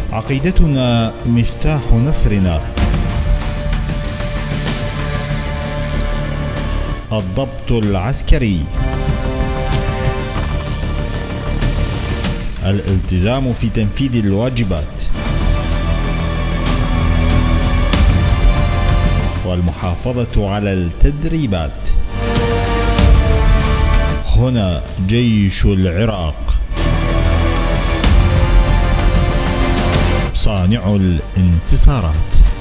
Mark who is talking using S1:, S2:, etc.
S1: عقيدتنا مفتاح نصرنا. الضبط العسكري، الالتزام في تنفيذ الواجبات، والمحافظة على التدريبات. هنا جيش العراق، صانع الانتصارات.